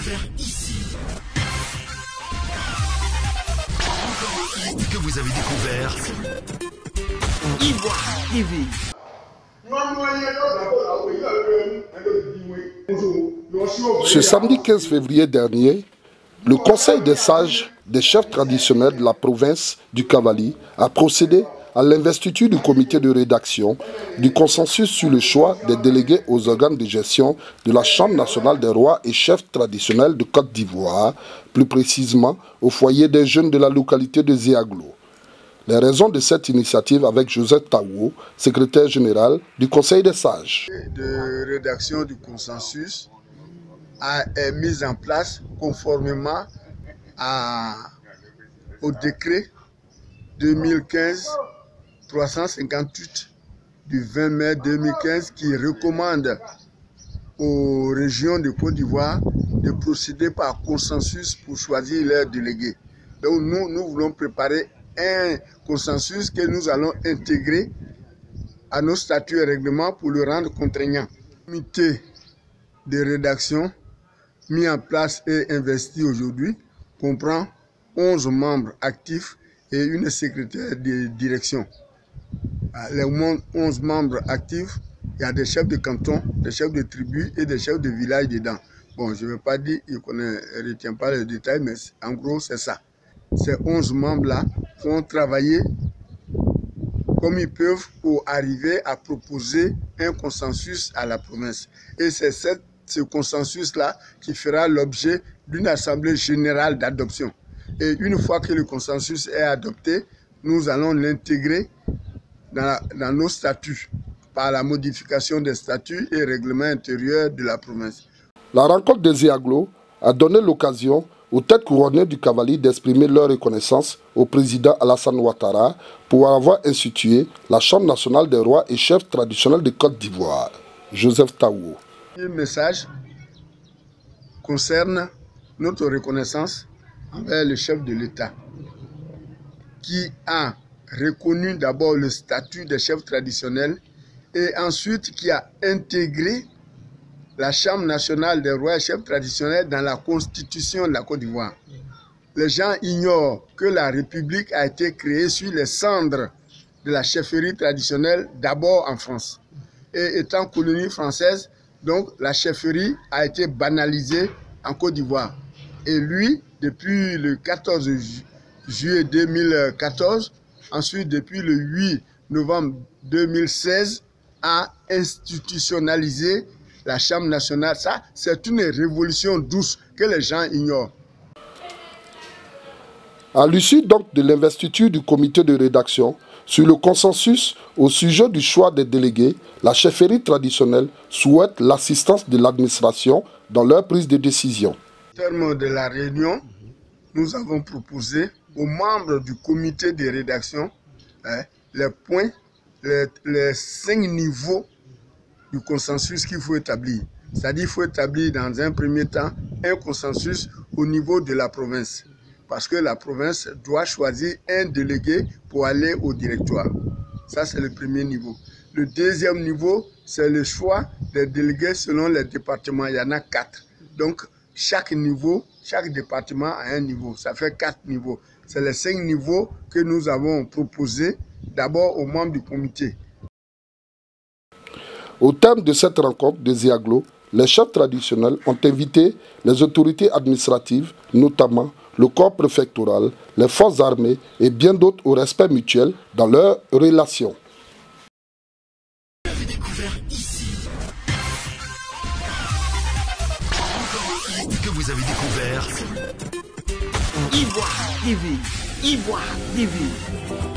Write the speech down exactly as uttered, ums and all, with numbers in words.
découvert ici. Encore un hit que vous avez découvert. Ivoire T V. Ce samedi quinze février dernier, le Conseil des sages des chefs traditionnels de la province du Cavali a procédé à l'investiture du comité de rédaction du consensus sur le choix des délégués aux organes de gestion de la Chambre nationale des rois et chefs traditionnels de Côte d'Ivoire, plus précisément au foyer des jeunes de la localité de Zéaglo. Les raisons de cette initiative avec Joseph Tawo, secrétaire général du Conseil des sages. De rédaction du consensus a, est mise en place conformément à, au décret deux mille quinze trois cent cinquante-huit du vingt mai deux mille quinze qui recommande aux régions de Côte d'Ivoire de procéder par consensus pour choisir leurs délégués. Donc nous, nous voulons préparer un consensus que nous allons intégrer à nos statuts et règlements pour le rendre contraignant. Le comité de rédaction mis en place et investi aujourd'hui comprend onze membres actifs et une secrétaire de direction. Les onze membres actifs, il y a des chefs de canton, des chefs de tribu et des chefs de village dedans. Bon, je ne veux pas dire, je ne retiens pas les détails, mais en gros, c'est ça. Ces onze membres-là vont travailler comme ils peuvent pour arriver à proposer un consensus à la province. Et c'est ce consensus-là qui fera l'objet d'une assemblée générale d'adoption. Et une fois que le consensus est adopté, nous allons l'intégrer dans, dans nos statuts par la modification des statuts et règlements intérieurs de la province. La rencontre de Zéaglo a donné l'occasion aux têtes couronnées du Cavali d'exprimer leur reconnaissance au président Alassane Ouattara pour avoir institué la Chambre nationale des rois et chefs traditionnels de Côte d'Ivoire. Joseph Tawo. Le message concerne notre reconnaissance envers le chef de l'État qui a reconnu d'abord le statut des chefs traditionnels et ensuite qui a intégré la Chambre nationale des rois et chefs traditionnels dans la constitution de la Côte d'Ivoire. Les gens ignorent que la République a été créée sur les cendres de la chefferie traditionnelle, d'abord en France. Et étant colonie française, donc la chefferie a été banalisée en Côte d'Ivoire. Et lui, depuis le quatorze juillet deux mille quatorze, ensuite depuis le huit novembre deux mille seize, a institutionnalisé la Chambre nationale. Ça, c'est une révolution douce que les gens ignorent. À l'issue donc de l'investiture du comité de rédaction, sur le consensus au sujet du choix des délégués, la chefferie traditionnelle souhaite l'assistance de l'administration dans leur prise de décision. Au terme de la réunion, nous avons proposé aux membres du comité de rédaction hein, les points, les, les cinq niveaux du consensus qu'il faut établir. C'est-à-dire qu'il faut établir dans un premier temps un consensus au niveau de la province. Parce que la province doit choisir un délégué pour aller au directoire. Ça, c'est le premier niveau. Le deuxième niveau, c'est le choix des délégués selon les départements. Il y en a quatre. Donc, chaque niveau, chaque département a un niveau. Ça fait quatre niveaux. C'est les cinq niveaux que nous avons proposés d'abord aux membres du comité. Au terme de cette rencontre de Zéaglo, les chefs traditionnels ont invité les autorités administratives, notamment le corps préfectoral, les forces armées et bien d'autres au respect mutuel dans leurs relations. Vous avez découvert ici. Encore un hit que vous avez découvert. Ivoire T V. Ivoire T V.